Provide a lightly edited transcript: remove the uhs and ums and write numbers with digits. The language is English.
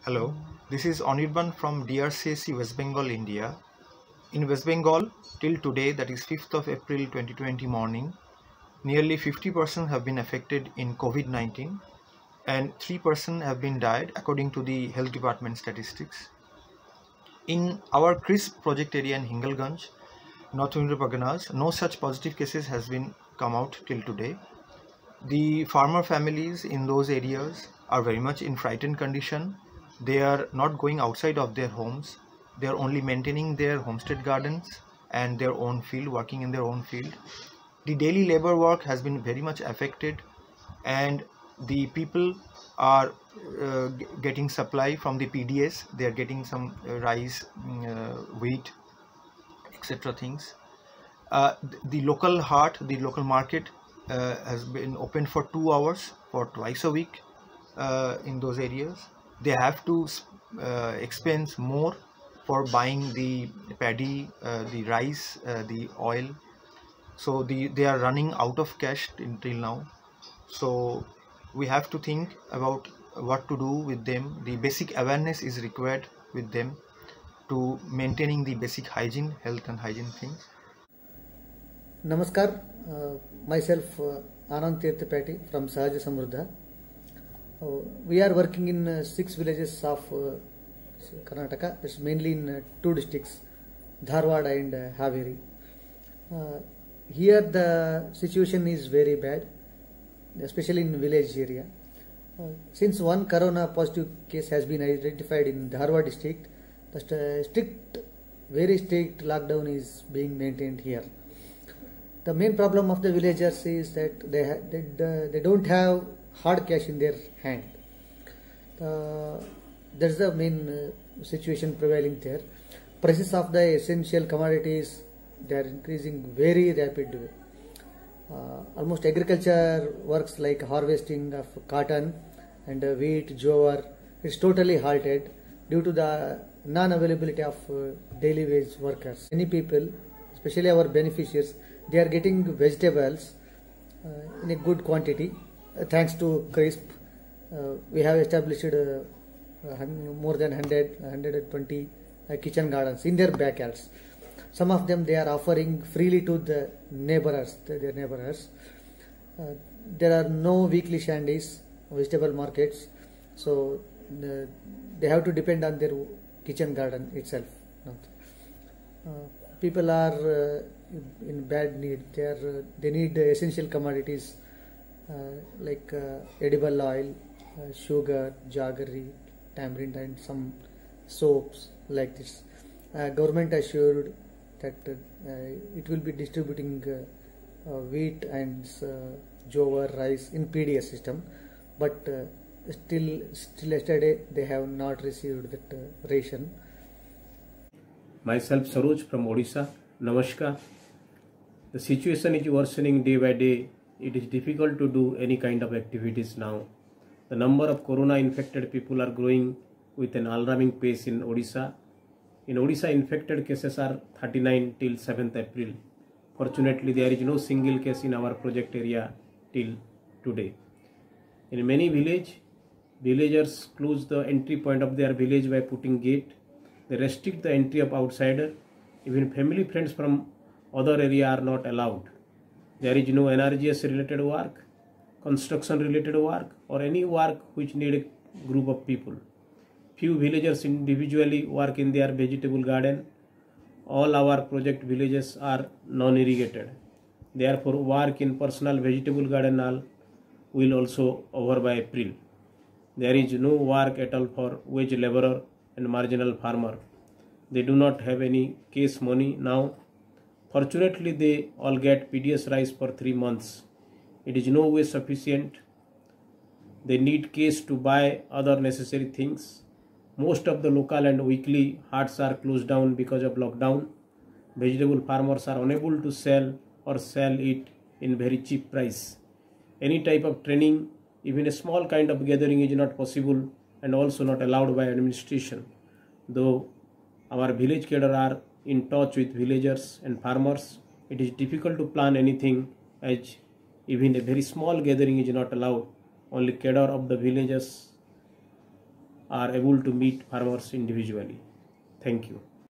Hello, this is Anirban from DRCAC West Bengal, India. In West Bengal, till today, that is 5th of April 2020 morning, nearly 50% have been affected in COVID-19 and 3% have been died according to the Health Department statistics. In our CRISP project area in Hingalganj, North Twenty Parganas, no such positive cases has been come out till today. The farmer families in those areas are very much in frightened condition. They are not going outside of their homes. They are only maintaining their homestead gardens and their own field, working in their own field. The daily labor work has been very much affected, and the people are getting supply from the PDS. They are getting some rice, wheat, etc. things. The local haat, the local market has been opened for 2 hours for twice a week in those areas. They have to expense more for buying the paddy, the rice, the oil. So they are running out of cash until now. So we have to think about what to do with them. The basic awareness is required with them to maintaining the basic hygiene, health and hygiene things. Namaskar, myself Anand Tirthapati from Sahaja Samruddha. We are working in 6 villages of Karnataka. It's mainly in 2 districts, Dharwad and Haveri. Here the situation is very bad, especially in village area. Since one corona positive case has been identified in Dharwad district, the very strict lockdown is being maintained here. The main problem of the villagers is that they don't have hard cash in their hand. That's the main situation prevailing there. Prices of the essential commodities, they are increasing very rapidly. Almost agriculture works like harvesting of cotton and wheat, jowar is totally halted due to the non-availability of daily wage workers. Many people, especially our beneficiaries, they are getting vegetables in a good quantity. Thanks to CRISP, we have established more than 120 kitchen gardens in their backyards. Some of them they are offering freely to their neighbors. There are no weekly shandies, vegetable markets, so they have to depend on their kitchen garden itself. People are in bad need. They need essential commodities like edible oil, sugar, jaggery, tamarind and some soaps like this. Government assured that it will be distributing wheat and jowar, rice in PDS system, but still yesterday they have not received that ration. Myself Saroj from Odisha. Namaskar. The situation is worsening day by day. It is difficult to do any kind of activities now. The number of corona infected people are growing with an alarming pace in Odisha. In Odisha, infected cases are 39 till 7th April. Fortunately, there is no single case in our project area till today. In many villagers close the entry point of their village by putting gate. They restrict the entry of outsider. Even family friends from other area are not allowed. There is no NRGS related work, construction related work or any work which need a group of people. Few villagers individually work in their vegetable garden. All our project villages are non-irrigated. Therefore, work in personal vegetable garden will also over by April. There is no work at all for wage laborer and marginal farmer. They do not have any case money now. Fortunately, they all get PDS rice for 3 months. It is no way sufficient. They need cash to buy other necessary things. Most of the local and weekly haats are closed down because of lockdown. Vegetable farmers are unable to sell or sell it in very cheap price. Any type of training, even a small kind of gathering is not possible and also not allowed by administration. Though our village cadre are in touch with villagers and farmers, it is difficult to plan anything as even a very small gathering is not allowed. Only cadre of the villages are able to meet farmers individually. Thank you.